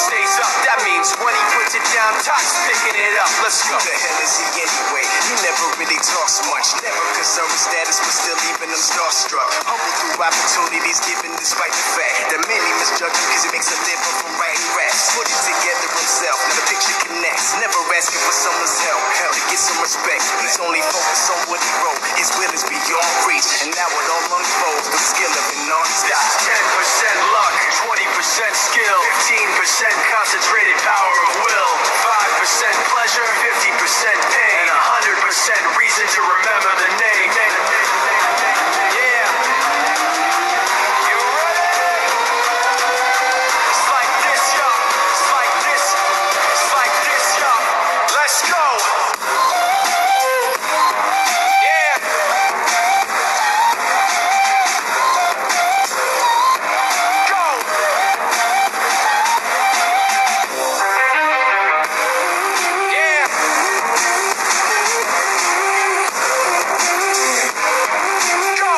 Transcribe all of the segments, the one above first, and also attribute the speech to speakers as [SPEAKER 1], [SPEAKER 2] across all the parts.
[SPEAKER 1] stays up, that means when he puts it down, Top's picking it up. Let's go.
[SPEAKER 2] Who the hell is he anyway? He never really talks much, never concerned with status, but still leaving them starstruck. Humble through opportunities given despite the fact that many misjudge him because he makes a living from writing raps. Put it together himself, now the picture connects. Never asking for someone's help, hell to get some respect. He's only focused on what he wrote. His will is beyond reach, and now it all unfolds with the skill of an artist.
[SPEAKER 1] 10% luck, 20% skill, 15% concentrated power of will, 5% pleasure, 50% pain, and 100% reason to remember the name. Yeah. You ready? It's like this, y'all. It's like this. It's like this, y'all. Let's go. Yeah. Go. Yeah. Go.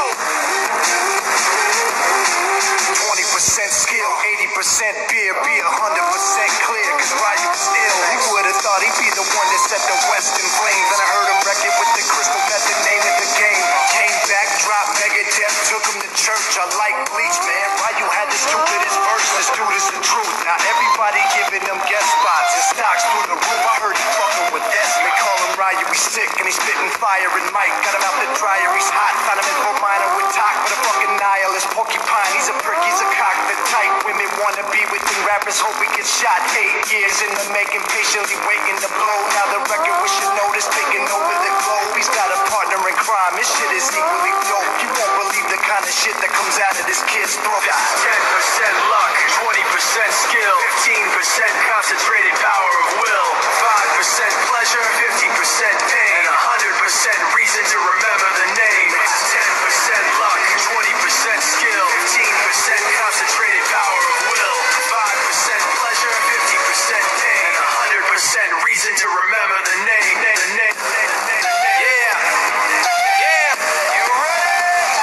[SPEAKER 2] 20% skill, 80% beer, be 100% clear, cause Ryu was ill. He would've thought he'd be the one that set the West in flames, and I heard him wreck it with the crystal method, name of the game. Came back, dropped Megadeth, took him to church. I like Bleach, man. Ryu had the stupidest verse, this dude is the truth. Now everybody giving them guest spots, and stocks through the roof. I heard he fucking with S. They call him Ryu, he's sick, and he's spitting fire and Mike. Got him out the dryer, he's hot. Found him in Fort Minor with Talk, but a fucking nihilist porcupine. He's a prick, he's a cock. The type women wanna be with him. Rappers hope he gets shot. 8 years in the making, patiently waiting to blow. Now the record we should notice taking over the globe. He's got a partner in crime. His shit is equally dope. You won't believe the kind of shit that comes out of this kid's throat.
[SPEAKER 1] 10% luck, 20% skill, 15% concentrated power of will, 5% pleasure, 50% pain, and 100% reason to remember the name. It's 10% luck, 20% skill, 15% concentrated power of will, 5% pleasure, 50% pain, and 100% reason to remember the name. Yeah. Yeah. You ready?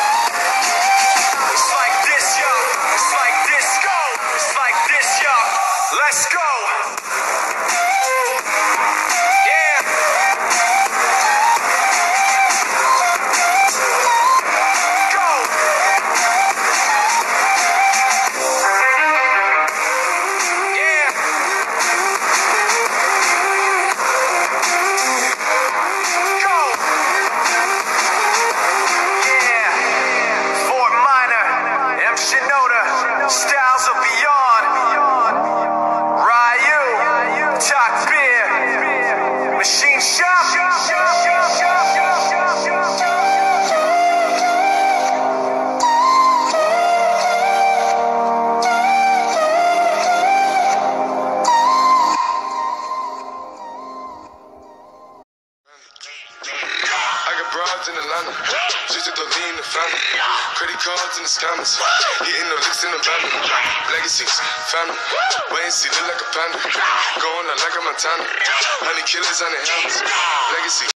[SPEAKER 1] It's like this, y'all. It's like this, go. It's like this, y'all. Let's go. Yeah. Go. Yeah. Go. Yeah. Fort Minor, M. Shinoda, Styles of Beyond, Ryu, Talk Beer, Machine Shop.
[SPEAKER 3] I got broads in Atlanta, just to throw in the family. Credit cards in the scammers, hitting the licks in the van. Legacies, family, wait and see, look like a panda. Going out like a Montana, honey killers on the helmets. Legacy.